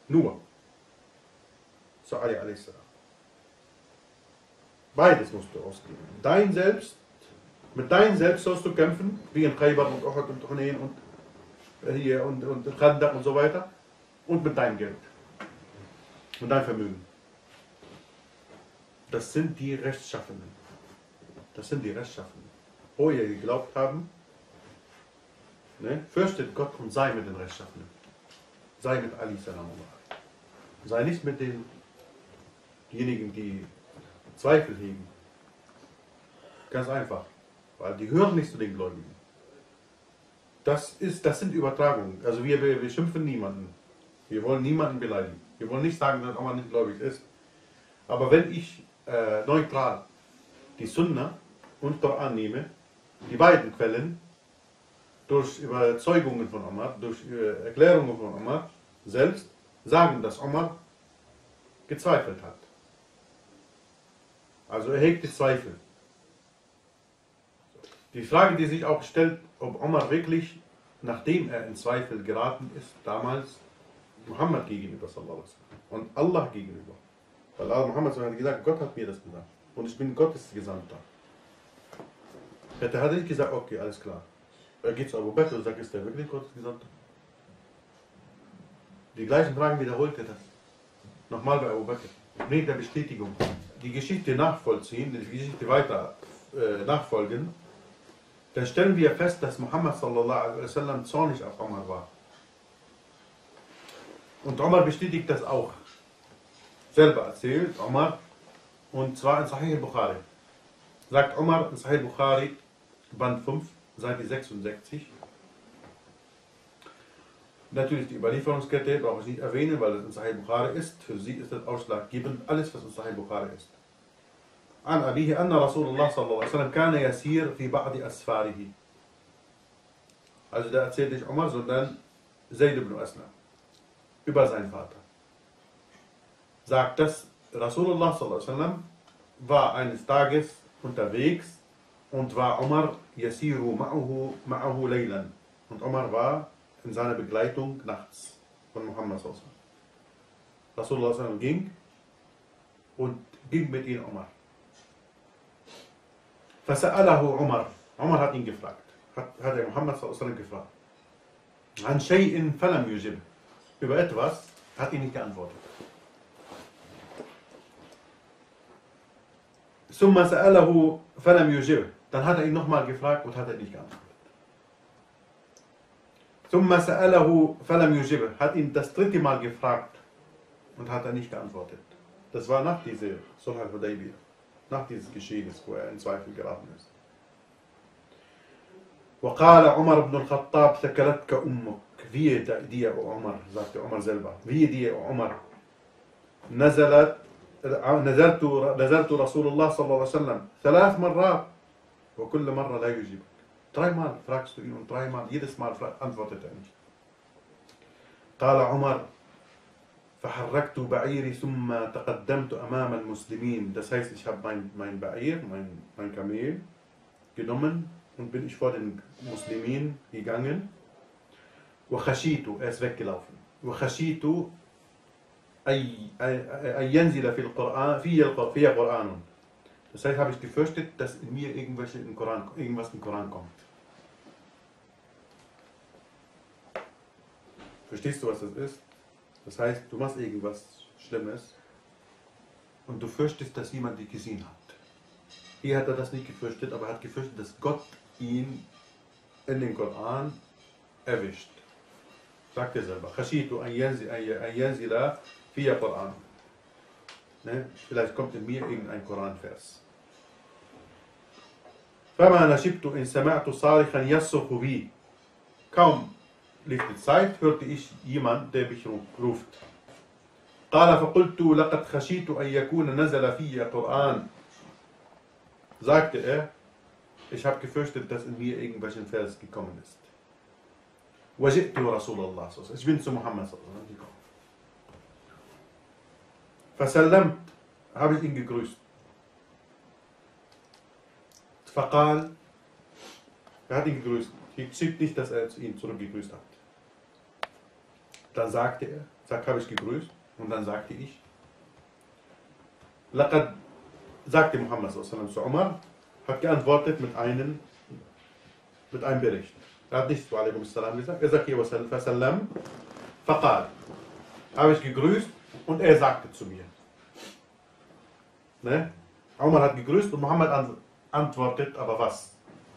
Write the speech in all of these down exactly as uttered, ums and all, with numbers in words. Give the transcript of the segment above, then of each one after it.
Nur. Zu Ali a s. Beides musst du ausgeben. Dein Selbst, mit deinem Selbst sollst du kämpfen, wie in Khaybar und Uhud und Hunayn und hier und, und Khandaq und so weiter. Und mit deinem Geld. Mit deinem Vermögen. Das sind die Rechtschaffenen. Das sind die Rechtschaffenen. Wo ihr geglaubt haben, ne, fürchtet Gott und sei mit den Rechtschaffenen. Sei mit Ali salam. Sei nicht mit denjenigen, die Zweifel hegen. Ganz einfach. Weil die hören nicht zu den Gläubigen. Das, ist, das sind Übertragungen. Also wir, wir, wir schimpfen niemanden. Wir wollen niemanden beleidigen. Wir wollen nicht sagen, dass Omar nicht gläubig ist. Aber wenn ich äh, neutral die Sunna und Koran nehme, die beiden Quellen, durch Überzeugungen von Omar, durch äh, Erklärungen von Omar selbst, sagen, dass Omar gezweifelt hat. Also er hegt die Zweifel. Die Frage, die sich auch stellt, ob Omar wirklich, nachdem er in Zweifel geraten ist, damals Muhammad gegenüber sallallahu alaihi wasallam und Allah gegenüber. Weil Allah Muhammad hat gesagt, Gott hat mir das gesagt und ich bin Gottes Gesandter. Hätte er nicht gesagt, okay, alles klar. Er geht zu Abu Bakr und sagt, ist der wirklich Gottes Gesandter? Die gleichen Fragen wiederholt er das. Nochmal bei Abu Bakr. Wegen der Bestätigung. Die Geschichte nachvollziehen, die Geschichte weiter äh, nachfolgen, dann stellen wir fest, dass Muhammad sallallahu alaihi wasallam zornig auf Omar war. Und Omar bestätigt das auch. Selber erzählt Omar, und zwar in Sahih al-Bukhari. Sagt Omar in Sahih al-Bukhari, Band fünf, Seite sechsundsechzig. Natürlich die Überlieferungskette brauche ich nicht erwähnen, weil das in Sahih al-Bukhari ist. Für sie ist das ausschlaggebend, alles was in Sahih al-Bukhari ist. An Abihi anna Rasulullah sallallahu alaihi wasallam kana yasir fi ba'di asfarihi. Also da erzählt nicht Omar, sondern Zayd ibn Aslam. Über seinen Vater. Sagt, dass Rasulullah sallallahu alaihi wasallam war eines Tages unterwegs und war Omar yasiru ma'ahu ma'ahu laylan. Und Omar war in seiner Begleitung nachts von Muhammad sallallahu alaihi wasallam. Rasulullah sallallahu alaihi wasallam ging und ging mit ihm Omar. Fasa'alahu Omar. Omar hat ihn gefragt. Hat, hat er Muhammad sallallahu alaihi wasallam gefragt. An shay'in falam yujib. Über etwas hat ihn nicht geantwortet. Summa sa'alahu falam yujib. Dann hat er ihn nochmal gefragt und hat er nicht geantwortet. Summa sa'alahu falam yujib. Hat ihn das dritte Mal gefragt und hat er nicht geantwortet. Das war nach dieser Sulh al-Hudaybiyah. Nach dieses Geschehnis, wo er in Zweifel geraten ist. وقال عمر بن الخطاب ثكلتك أمك. Wie dir, O Omar, sagte Omar selber. Wie dir, O Omar. نزلت نزلت نزلت رسول الله صلى الله عليه وسلم ثلاث مرات وكل مرة لا يجيبك. Dreimal fragst du ihn und dreimal, jedes Mal antwortet er nicht. قال عمر فحركت بعيري ثم تقدمت أمام المسلمين. Das heißt, ich habe mein, mein Ba'ir, mein, mein Kamel genommen und bin ich vor den Muslimen gegangen. وخشيت, er ist weggelaufen. وخشيت أي أن ينزل في القرآن في في قرآن. Das heißt, habe ich gefürchtet, dass in mir irgendwelche im Koran, irgendwas im Koran kommt. Verstehst du, was das ist? Das heißt, du machst irgendwas Schlimmes und du fürchtest, dass jemand dich gesehen hat. Hier hat er das nicht gefürchtet, aber er hat gefürchtet, dass Gott ihn in den Koran erwischt. Sagt er selber. Khashitu an yanzila fiya Koran. Vielleicht kommt in mir irgendein Koranvers. فما نشبت إن سمعت صارخا يصرخ بي. Kaum lief die Zeit, hörte ich jemand, der mich ruft. قال فقلت لقد خشيت أن يكون نزل في قرآن. Sagte er, ich habe gefürchtet, dass in mir irgendwelchen Vers gekommen ist. وجئت رسول الله صلى الله عليه وسلم. Ich bin zu Muhammad صلى الله عليه وسلم gekommen. فسلمت, habe ich ihn gegrüßt. فقال, er hat ihn gegrüßt. Ich sieht nicht, dass er ihn zurückgegrüßt hat. Dann sagte er, sagt, habe ich gegrüßt, und dann sagte ich, Laqad, sagte Muhammad sallallahu alaihi wasallam zu Umar, hat geantwortet mit einem, mit einem Bericht. Er hat nichts zu alaikum assalam gesagt, er sagte, wasallam, faqal, habe ich gegrüßt, und er sagte zu mir. Ne? Umar hat gegrüßt und Muhammad antwortet, aber was?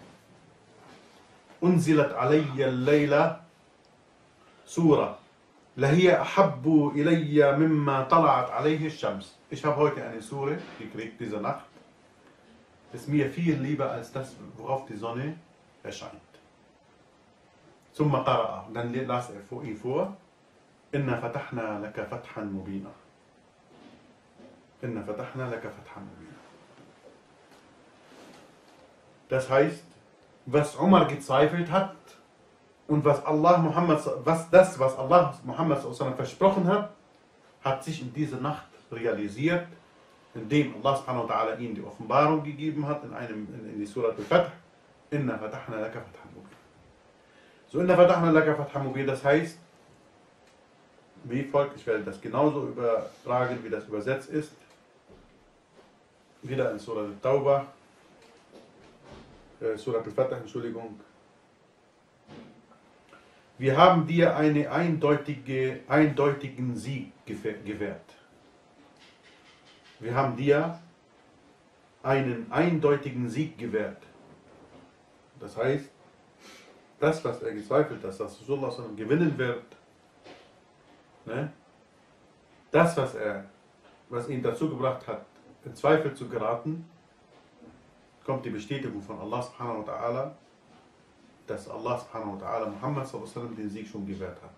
Unzilat alayya al-layla Surah. Lahiya ahabbu ilayya mimma tala'at alayhi shams. Ich habe heute eine Sure gekriegt, diese Nacht. Ist mir viel lieber als das, worauf die Sonne erscheint. Summa qara'a. Dann las er vor ihm vor. Inna fatahna laka fathan mubina. Inna fatahna laka fathan mubina. Das heißt, was Umar gezweifelt hat und was Allah Muhammad, was das, was Allah Muhammad versprochen hat, hat sich in dieser Nacht realisiert, indem Allah subhanahu wa ta'ala ihm die Offenbarung gegeben hat in, einem, in, in die Surah al-Fath. Inna fatahna laka fathan mubina. So, inna fatahna laka fathan mubina, das heißt, wie folgt, ich werde das genauso übertragen, wie das übersetzt ist. Wieder in Surah al-Tawbah, äh, Surah al-Fatah, Entschuldigung. Wir haben dir einen eindeutige, eindeutigen Sieg gewährt. Wir haben dir einen eindeutigen Sieg gewährt. Das heißt, das, was er gezweifelt hat, dass Rasulullah gewinnen wird, ne? Das, was er, was ihn dazu gebracht hat, in Zweifel zu geraten, kommt die Bestätigung von Allah subhanahu wa ta'ala, dass Allah subhanahu wa ta'ala Muhammad sallallahu alaihi wasallam den Sieg schon gewährt hat.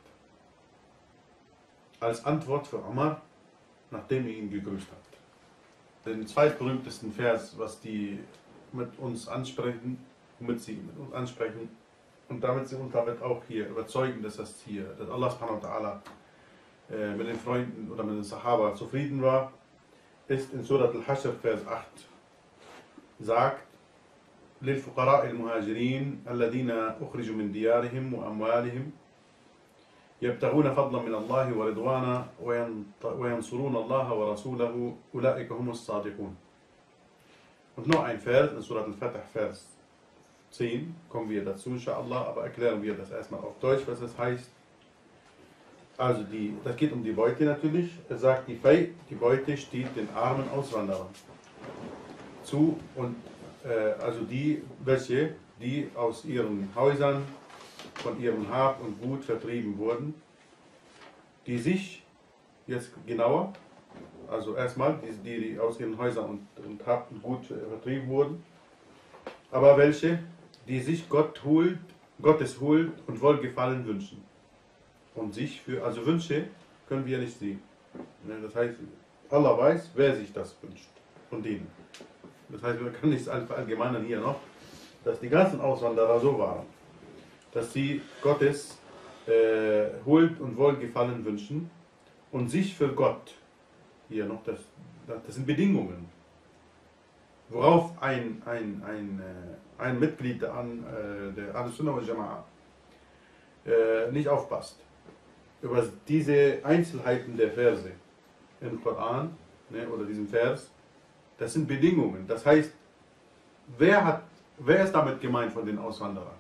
Als Antwort für Umar, nachdem er ihn gegrüßt hat. Den zweitberühmtesten Vers, was die mit uns ansprechen, womit sie mit uns ansprechen, und damit sie uns damit auch hier überzeugen, dass das hier, dass Allah subhanahu wa ta'ala äh, mit den Freunden oder mit den Sahaba zufrieden war, ist in Surat al-Hashr, Vers acht, sagt, للفقراء المهاجرين الذين أخرجوا من ديارهم وأموالهم يبتغون فضلا من الله ورضوانا وينصرون الله ورسوله أولئك هم الصادقون. Und noch ein Vers in Surat al-Fatah, Vers zehn, kommen wir dazu, inshallah, aber erklären wir das erstmal auf Deutsch, was das heißt. Also, die, das geht um die Beute natürlich. Er sagt, die, die Beute steht den armen Auswanderern zu, und äh, also die, welche, die aus ihren Häusern, von ihrem Hab und Gut vertrieben wurden, die sich, jetzt genauer, also erstmal, die, die aus ihren Häusern und, und Hab und Gut vertrieben wurden, aber welche, die sich Gott holt, Gottes Huld und Wohlgefallen wünschen. Und sich für, also Wünsche können wir nicht sehen. Das heißt, Allah weiß, wer sich das wünscht von denen. Das heißt, wir können nicht verallgemeinern hier noch, dass die ganzen Auswanderer so waren, dass sie Gottes äh, Huld und Wohlgefallen wünschen und sich für Gott, hier noch, das, das sind Bedingungen, worauf ein, ein, ein, ein Mitglied der, äh, der Ahl-Sunnah wal Jama'a äh, nicht aufpasst. Über diese Einzelheiten der Verse im Koran, ne, oder diesem Vers, das sind Bedingungen. Das heißt, wer, hat, wer ist damit gemeint von den Auswanderern?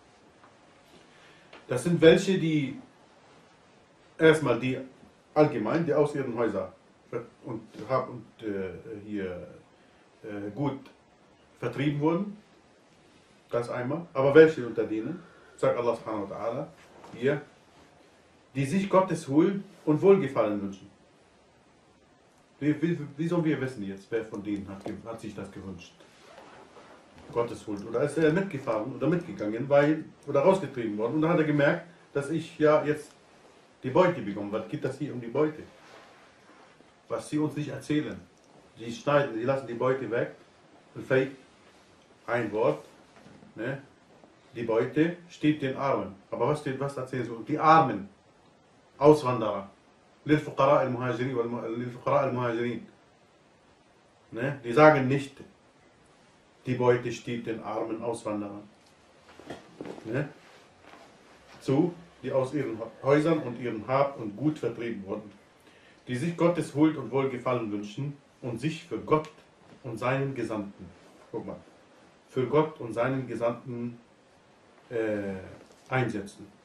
Das sind welche, die erstmal die allgemein, die aus ihren Häusern und, und äh, hier äh, gut vertrieben wurden, das einmal. Aber welche unter denen, sagt Allah subhanahu wa ta'ala, hier, die sich Gottes Huld und Wohlgefallen wünschen. Wie, wie, wie sollen wir wissen jetzt, wer von denen hat, hat sich das gewünscht? Gottes Huld. Oder ist er mitgefahren oder mitgegangen, weil, oder rausgetrieben worden, und dann hat er gemerkt, dass ich ja jetzt die Beute bekomme. Was geht das hier um die Beute? Was sie uns nicht erzählen. Sie schneiden, sie lassen die Beute weg, und fake, ein Wort, ne? Die Beute steht den Armen. Aber was steht, was erzählen sie? Die Armen, Auswanderer. للفقراء المهاجرين للفقراء المهاجرين. Ne? Die sagen nicht, die Beute steht den armen Auswanderern. Ne? Zu, die aus ihren Häusern und ihrem Hab und Gut vertrieben wurden, die sich Gottes Huld und Wohlgefallen wünschen und sich für Gott und seinen Gesandten, guck mal, für Gott und seinen Gesandten äh, einsetzen.